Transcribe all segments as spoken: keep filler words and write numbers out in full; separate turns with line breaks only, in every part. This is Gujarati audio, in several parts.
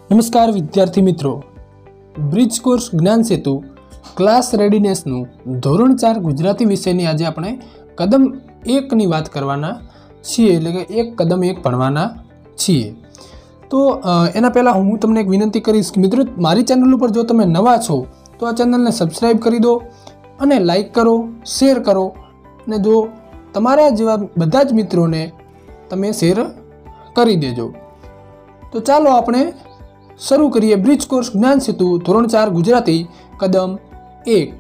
નમસ્કાર વિદ્યાર્થી મિત્રો, બ્રિજ કોર્સ જ્ઞાન સેતુ ક્લાસ રેડીનેસનું ધોરણ ચાર ગુજરાતી વિષયની આજે આપણે કદમ એકની વાત કરવાના છીએ, એટલે કે એક કદમ એક ભણવાના છીએ। તો એના પહેલાં હું તમને એક વિનંતી કરીશ કે મિત્રો, મારી ચેનલ ઉપર જો તમે નવા છો તો આ ચેનલને સબસ્ક્રાઈબ કરી દો અને લાઈક કરો, શેર કરો, અને જો તમારા જેવા બધા જ મિત્રોને તમે શેર કરી દેજો। તો ચાલો આપણે शुरू करिए ब्रिज कोर्स ज्ञान सेतु धोरण चार गुजराती कदम एक।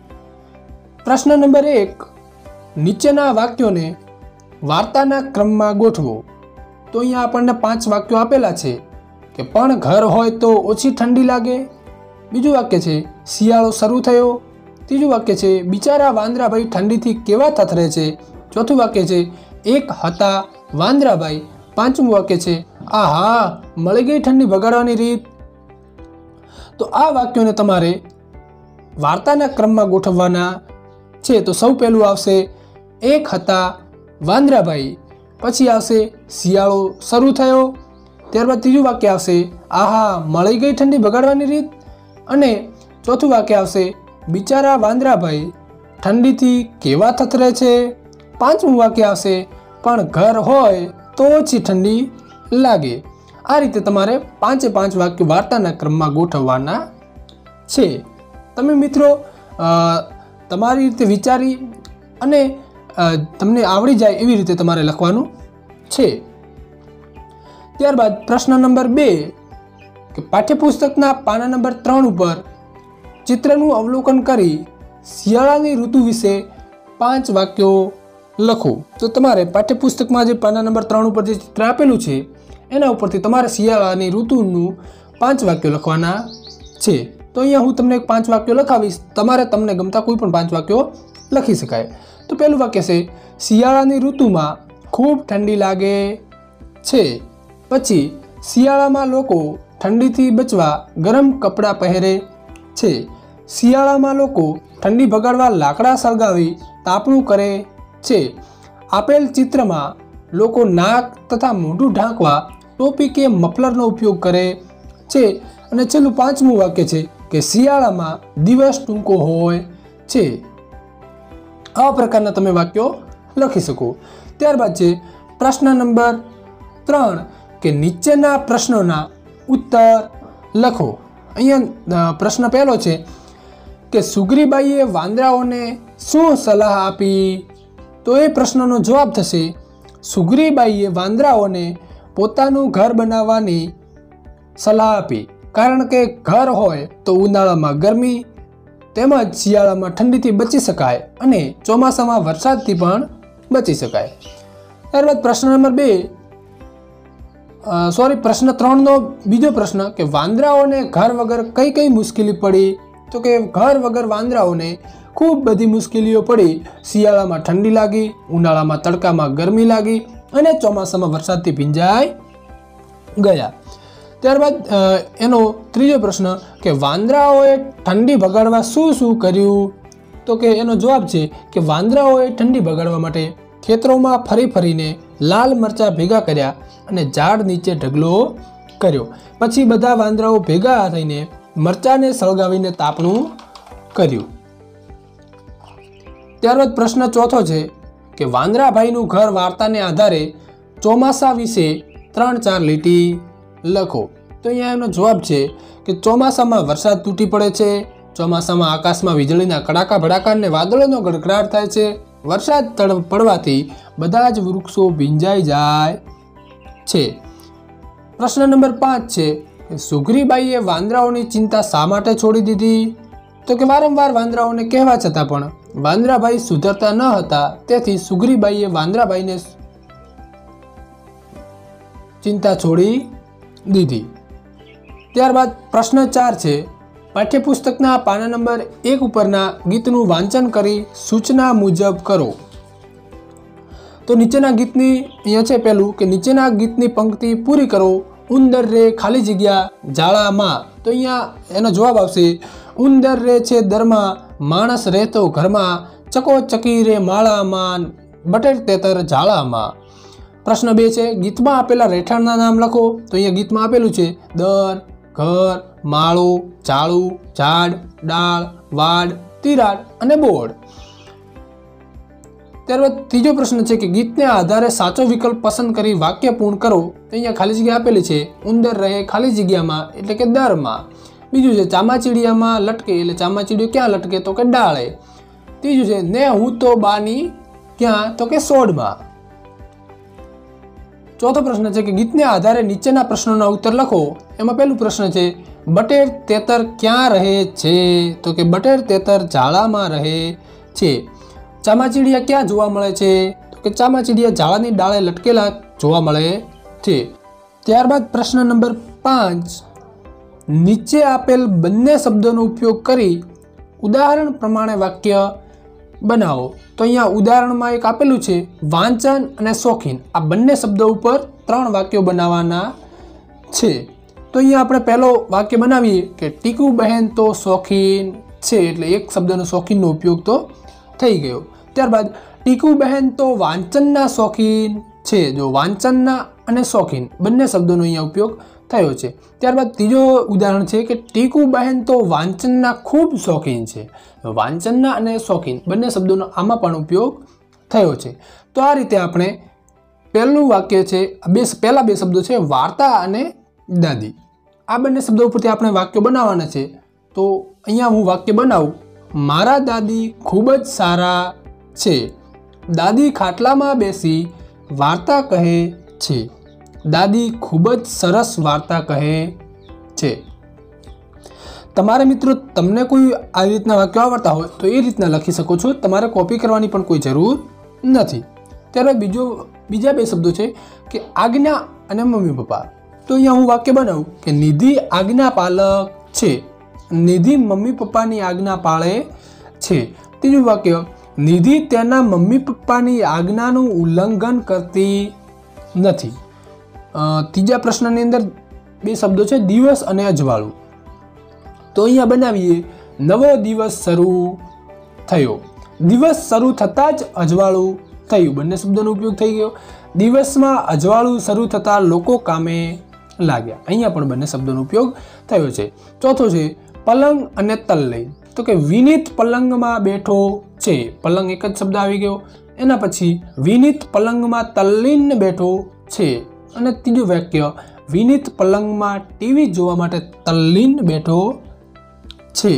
प्रश्न नंबर एक, नीचेना वाक्यों ने वार्ताना क्रम में गोठवो। तो अहींया आपणे पांच वाक्यों आपेला छे के पण घर होय तो ओછી ठंडी लागे। बीजું वाक्य छे शियाळो शरू थयो। तीजું वाक्य छे बिचारा वांदराभाई ठंडीथी केवा थथरे छे। चौथું वाक्य छे एक हता वांदराभाई। पांचमुं वाक्य छे आहा मळी गई ठंडी भगाड़वानी रीत। तो आ वाक्यों ने तमारे वार्ताना क्रम में गोठववाना छे। तो सौ पहेलुं आवशे एक हता वांदराभाई, पछी आवशे शियाळो शरू थयो, त्यारबाद तीजुं वाक्य आवशे आहा मळी गई ठंडी भगाड़वानी रीत, अने चौथुं वाक्य आवशे बिचारा वांदराभाई ठंडीथी केवा थथरे छे। पांचमुं वाक्य आवशे पण घर होय तो ओછી ठंडी लागे। आ रीते तमारे पांचे पांच वाक्य वार्ताना क्रम में गोठववाना छे। तमे मित्रो तमारी रीते विचारी अने तमने आवड़ी जाए एवी रीते तमारे लखवानुं छे। त्यारबाद प्रश्न नंबर बे के पाठ्यपुस्तकना पाना नंबर त्रण पर चित्रनुं अवलोकन करी शियाळानी ऋतु विषे पांच वाक्यों लखो। तो तमारे पाठ्यपुस्तक में जो पाना नंबर त्रण पर जो चित्र आपेलू है एना उपरथी तमारे शियाळानी ऋतुनुं पांच वाक्यों लखवाना छे। तो अहींया हूँ तमने पांच वाक्यों लखावीश, तमारे तमने गमता कोई पण पांच वाक्यों लखी शकाय। तो पहेलुं वाक्य छे शियाळानी ऋतुमां खूब ठंडी लागे छे। पछी शियाळामां लोको ठंडीथी बचवा गरम कपड़ा पहेरे छे। शियाळामां लोको ठंडी भगाड़वा लाकड़ा सळगावी तापणुं करे छे। आपेल चित्र में लोको नाक तथा मोढुं ढांकवा टोपी के मफलरनो उपयोग करे छे। अने छेल्लुं पांचमुं वाक्य छे के शियाळामां दिवस टूंको होय छे। आ प्रकारना तमे वाक्यो लखी शको। त्यारबाद छे प्रश्न नंबर त्रण के नीचेना प्रश्नोना उत्तर लखो। अहींया प्रश्न पहेलो छे के सुग्रीबाईए वांदराओने शुं सलाह आपी। तो ये प्रश्ननो जवाब थशे सुग्रीबाईए वांदराओने पोतानुं घर बनाववानी सलाह आपी, कारण के घर होय तो उनाळामां गरमी तेमज शियाळामां ठंडीथी बची शकाय अने ચોમાસામાં वरसादथी पण बची शकाय। त्यारबाद प्रश्न नंबर बे सॉरी प्रश्न त्रण नो बीजो प्रश्न के वांदराओने घर वगर कई कई मुश्केली पड़ी। तो के घर वगर वांदराओने खूब बधी मुश्केलीओ पड़ी। शियाळामां ठंडी लागी, उनाळामां तड़कामां गरमी लागी अने ચોમાસામાં वरसादथी भींजाई गया। त्यारबाद एनो त्रीजो प्रश्न के वांदराओए ठंडी भगाड़वा शुं शुं कर्युं। तो के एनो जवाब छे के वांदराओए ठंडी भगाड़वा माटे खेतरोमां फरी फरीने लाल मरचा भेगा कर्या अने झाड़ नीचे ढगलो कर्यो। पछी बधा वांदराओ भेगा थईने मरचाने सळगावीने तापणुं कर्युं। त्यारबाद प्रश्न चौथो है कि वांदराभाईनुं घर वार्ताने आधारे ચોમાસા विषे त्रण चार लीटी लखो। तो अहींया एनो जवाब है कि ચોમાસામાં वरसाद तूटी पड़े छे, ચોમાસામાં आकाशमां वीजळीना कड़ाका भड़ाका ने वादळोनो गड़गड़ाट थाय छे, वरसाद पड़वाथी बधा ज वृक्षो भींजाई जाय छे। प्रश्न नंबर पांच है कि सुग्रीबाईए वांदराओनी चिंता शा माटे छोड़ी दीधी। तो कि वारंवार वांदराओने कहेवा छतां पण वांदराभाई सुधरता न हता, तेथी सुग्रीबाईए वांदराभाईने चिंता छोड़ी दीधी। त्यारबाद प्रश्न चार है पाठ्यपुस्तकना पाना नंबर एक उपरना गीतनुं वांचन करी सूचना मुजब करो। तो नीचेना गीतनी अहींया छे पहेलुं के नीचेना गीतनी पंक्ति पूरी करो। उंदर रे खाली जग्या जाळामां। तो अहींया एनो जवाब आवशे उंदर रे छे दरमा, माणस रहतो घरमां, चकोचकी रे माळामां, बटेर तेतर झाड़ामां। प्रश्न बे छे गीत में आपेला रेठाणना नाम लखो। तो अहींया गीत में आपेलुं छे दर, ઘર, માળો, ચાળું, ઝાડ, ડાળ, વાડ, તિરાડ અને બોર્ડ. ત્યારબાદ ત્રીજો પ્રશ્ન છે કે ગીતને આધારે સાચો વિકલ્પ પસંદ કરી વાક્ય પૂર્ણ કરો. તો અહીંયા ખાલી જગ્યા આપેલી છે. ઉંદર રહે ખાલી જગ્યામાં એટલે કે દરમાં. બીજું છે ચામાચીડિયામાં લટકે એટલે ચામાચીડિયો ક્યાં લટકે તો કે ડાળે. ત્રીજું છે ને હું તો બાની ક્યાં તો કે સોડમાં. ચોથો પ્રશ્ન છે કે ગીતને આધારે નીચેના પ્રશ્નોના ઉત્તર લખો. એમાં પહેલું પ્રશ્ન છે બટેર તેતર ક્યાં રહે છે તો કે બટેર તેતર ઝાડામાં રહે છે. ચામાચીડિયા ક્યાં જોવા મળે છે તો કે ચામાચીડિયા ઝાડાની ડાળે લટકેલા જોવા મળે છે. ત્યારબાદ પ્રશ્ન નંબર પાંચ, નીચે આપેલ બંને શબ્દોનો ઉપયોગ કરી ઉદાહરણ પ્રમાણે વાક્ય બનાવો. તો અહીંયા ઉદાહરણમાં એક આપેલું છે વાંચન અને શોખીન. આ બંને શબ્દો ઉપર ત્રણ વાક્યો બનાવવાના છે. તો અહીંયા આપણે પહેલો વાક્ય બનાવીએ કે ટીકુ બહેન તો શોખીન છે એટલે એક શબ્દનો શોખીનનો ઉપયોગ તો થઈ ગયો. ત્યારબાદ ટીકુ બહેન તો વાંચનના શોખીન છે. જો વાંચનના અને શોખીન બંને શબ્દોનો અહીંયા ઉપયોગ થયો છે. ત્યારબાદ ત્રીજો ઉદાહરણ છે કે ટીકુ બહેન તો વાંચનના ખૂબ શોખીન છે. વાંચનના અને શોખીન બંને શબ્દોનો આમાં પણ ઉપયોગ થયો છે. તો આ રીતે આપણે પહેલું વાક્ય છે બે પહેલા બે શબ્દો છે વાર્તા અને દાદી. આ બંને શબ્દો ઉપરથી આપણે વાક્યો બનાવવાના છે. તો અહીંયા હું વાક્ય બનાવું. મારા દાદી ખૂબ જ સારા છે. દાદી ખાટલામાં બેસી વાર્તા કહે છે. દાદી ખૂબ જ સરસ વાર્તા કહે છે. તમારે મિત્રો તમને કોઈ આવી રીતના વાક્યો આવડતા હોય તો એ રીતના લખી શકો છો. તમારે કોપી કરવાની પણ કોઈ જરૂર નથી. ત્યારબાદ બીજો બીજા બે શબ્દો છે કે આજ્ઞા અને મમ્મી પપ્પા. તો અહીંયા હું વાક્ય બનાવું કે નિધિ આજ્ઞા પાલક છે. નિધિ મમ્મી પપ્પાની આજ્ઞા પાળે છે. ત્રીજું વાક્ય નિધિ તેના મમ્મી પપ્પાની આજ્ઞાનું ઉલ્લંઘન કરતી નથી. ત્રીજા પ્રશ્નની અંદર બે શબ્દો છે દિવસ અને અજવાળું. તો અહીંયા બનાવીએ નવો દિવસ શરૂ થયો. દિવસ શરૂ થતાં જ અજવાળું થયું. બંને શબ્દોનો ઉપયોગ થઈ ગયો. દિવસમાં અજવાળું શરૂ થતાં લોકો કામે લાગ્યા. અહીંયા પણ બંને શબ્દોનો ઉપયોગ થયો છે. ચોથો છે પલંગ અને તલ્લીન. તો કે વિનીત પલંગમાં બેઠો છે. પલંગ એક જ શબ્દ આવી ગયો. એના પછી વિનીત પલંગમાં તલ્લીન બેઠો છે. અને ત્રીજું વાક્ય વિનીત પલંગમાં ટીવી જોવા માટે તલ્લીન બેઠો છે.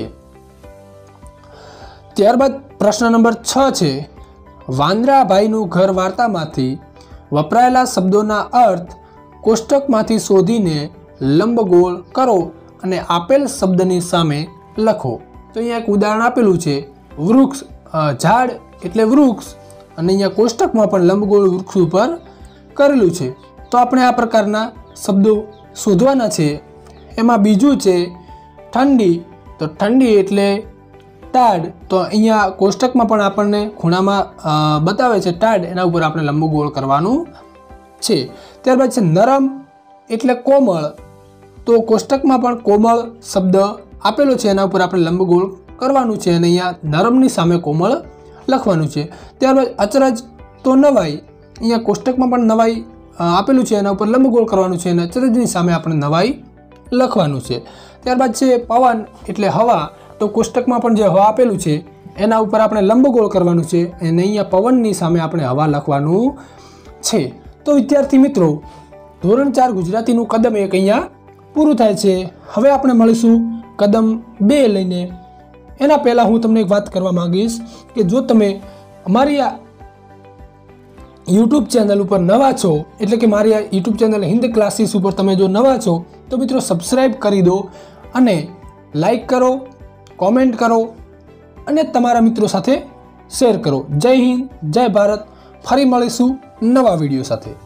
ત્યારબાદ પ્રશ્ન નંબર છ છે વાંદરાભાઈનું ઘર વાર્તામાંથી વપરાયેલા શબ્દોના અર્થ કોષ્ટકમાંથી શોધીને લંબગોળ કરો અને આપેલ શબ્દની સામે લખો. તો અહીંયા એક ઉદાહરણ આપેલું છે વૃક્ષ, ઝાડ એટલે વૃક્ષ, અને અહીંયા કોષ્ટકમાં પણ લંબગોળ વૃક્ષ ઉપર કરેલું છે. તો આપણે આ પ્રકારના શબ્દો શોધવાના છે. એમાં બીજું છે ઠંડી. તો ઠંડી એટલે ટાઢ. તો અહીંયા કોષ્ટકમાં પણ આપણને ખૂણામાં બતાવે છે ટાઢ, એના ઉપર આપણે લંબગોળ કરવાનું છે. ત્યારબાદ છે નરમ એટલે કોમળ. તો કોષ્ટકમાં પણ કોમળ શબ્દ આપેલો છે, એના ઉપર આપણે લંબગોળ કરવાનું છે અને અહીંયા નરમની સામે કોમળ લખવાનું છે. ત્યારબાદ અચરજ તો નવાઈ. અહીંયા કોષ્ટકમાં પણ નવાઈ આપેલું છે, એના ઉપર લંબગોળ કરવાનું છે અને અચરજની સામે આપણે નવાઈ લખવાનું છે. ત્યારબાદ છે પવન એટલે હવા. તો કોષ્ટકમાં પણ જે હવા આપેલું છે એના ઉપર આપણે લંબગોળ કરવાનું છે અને અહીંયા પવનની સામે આપણે હવા લખવાનું છે. તો વિદ્યાર્થી મિત્રો, ધોરણ ચાર ગુજરાતીનું કદમ એક અહીંયા પૂરું થાય છે. હવે આપણે મળીશું કદમ બે લઈને. એના પહેલાં હું તમને એક વાત કરવા માંગીશ કે જો તમે અમારી આ યુટ્યુબ ચેનલ ઉપર નવા છો, એટલે કે મારી આ યુટ્યુબ ચેનલ હિન્દ ક્લાસીસ ઉપર તમે જો નવા છો તો મિત્રો સબસ્ક્રાઈબ કરી દો અને લાઈક કરો, કોમેન્ટ કરો અને તમારા મિત્રો સાથે શેર કરો. જય હિન્દ, જય ભારત. ફરી મળીશું નવા વિડીયો સાથે.